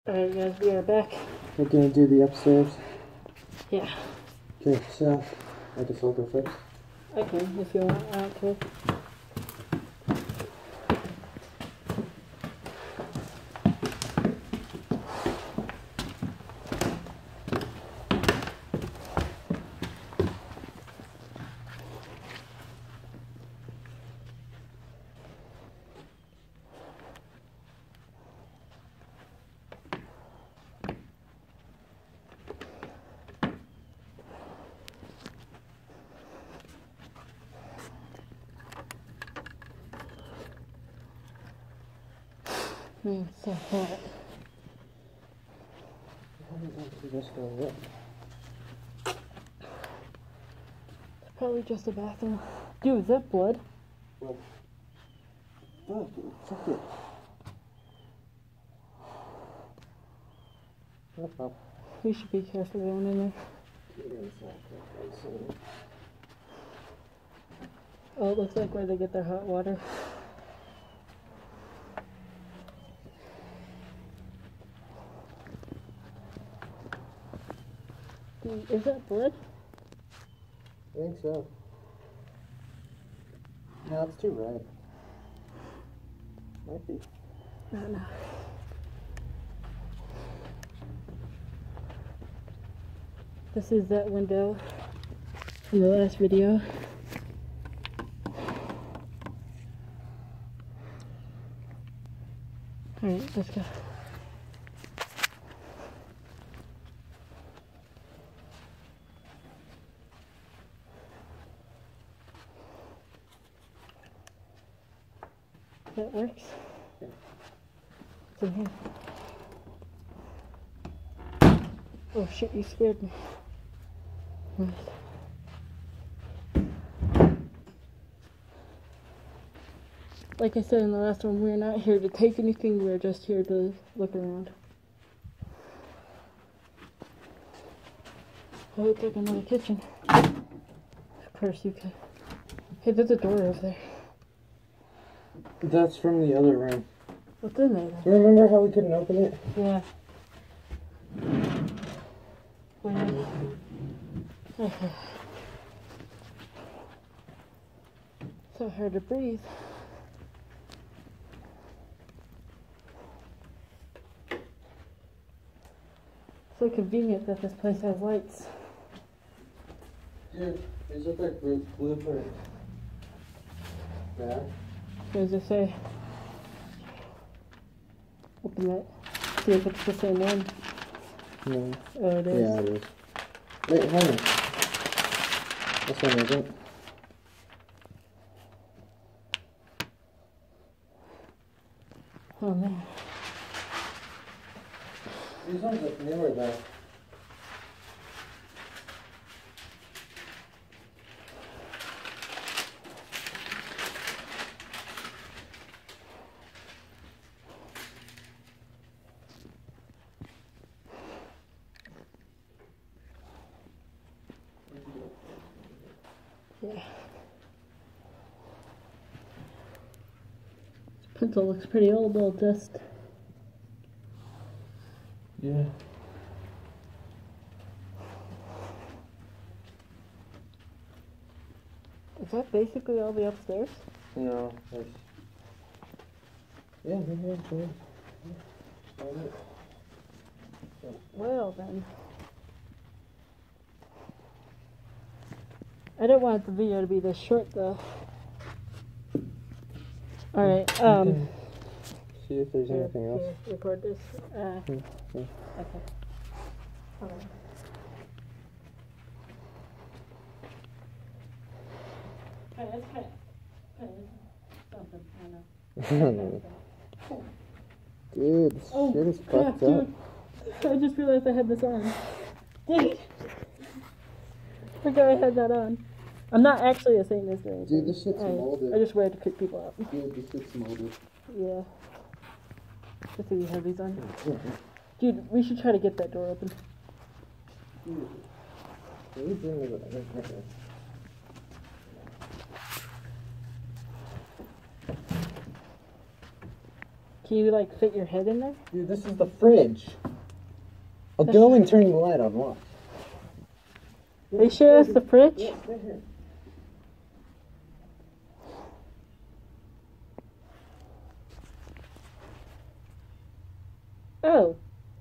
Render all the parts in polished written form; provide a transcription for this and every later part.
Alright guys, we are back. We're gonna do the upstairs. Yeah. Okay, so I guess I'll go first. Okay, if you want, I don't care. Man, it's so hot. It's probably just a bathroom. Dude, is that blood? What? Oh, dude, fuck it. No problem. We should be careful going in there. Oh, it looks like where they get their hot water. Dude, is that blood? I think so. No, it's too red. Might be. I don't know. This is that window from the last video. Alright, let's go. That works? Yeah. It's in here. Oh shit, you scared me. Nice. Like I said in the last one, we're not here to take anything, we're just here to look around. Oh, it's like another kitchen. Of course you could. Hey, there's a door over there. That's from the other room. What's in there? Do you remember how we couldn't open it? Yeah. Where? Okay. So hard to breathe. So convenient that this place has lights. Dude, is it like blueprint? Yeah. What does it say? Open that. See if it's the same one. No. Oh, it is. Yeah, it is. Wait, hold on. This one isn't. Oh man. These ones look newer though. Yeah. This pencil looks pretty old, old dust. Yeah. Is that basically all the upstairs? No, there's... Yeah, yeah. Well then. I don't want the video to be this short though. Alright, See if there's anything else. Here, record this. Yeah. Okay. Alright. Alright, that's kind of something, I know. Dude, this shit is fucked up. Dude. I just realized I had this on. Dang it. I forgot I had that on. I'm not actually a Satanist or anything. Dude, this shit's molded. I just wear it to pick people up. Dude, this shit's molded. Yeah. Just so you have these on. Yeah. Dude, we should try to get that door open. Dude. Can you bring me the... Can you like fit your head in there? Dude, this is the fridge. I'll go and turn the light on. Watch. Are you sure that's the fridge? Yeah, right here. Oh.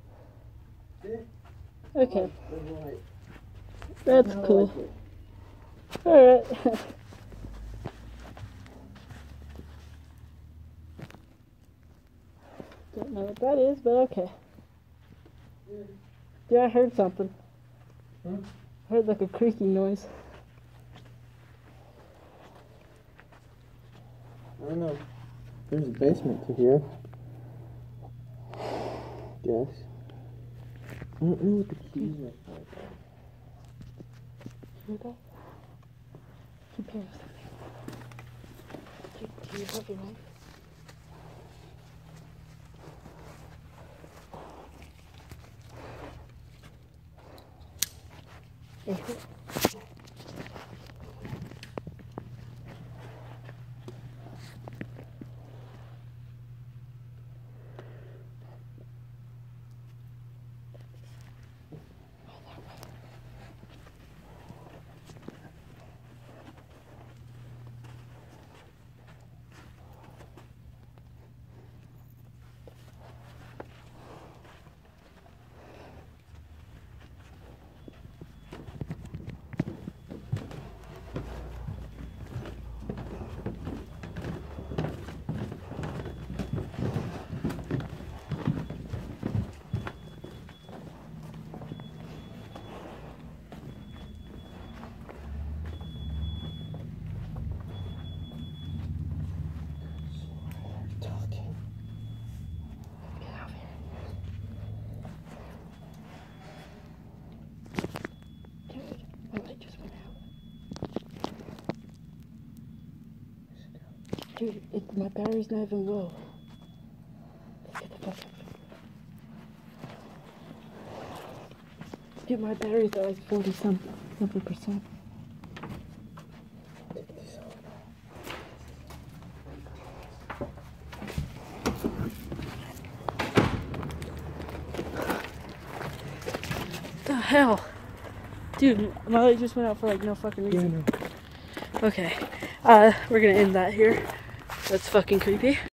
Okay. That's cool. Alright. Don't know what that is, but okay. Yeah, I heard something. Hmm? I heard like a creaking noise. I don't know. There's a basement to here. Guess. I don't know what the keys are for. Hear that? Keep hearing something. Do you have your knife? Dude, my battery's not even low. Let's get the fuck up. Dude, my battery's at like 40-something%. What the hell? Dude, my light just went out for like no fucking reason. Okay, we're gonna end that here. That's fucking creepy.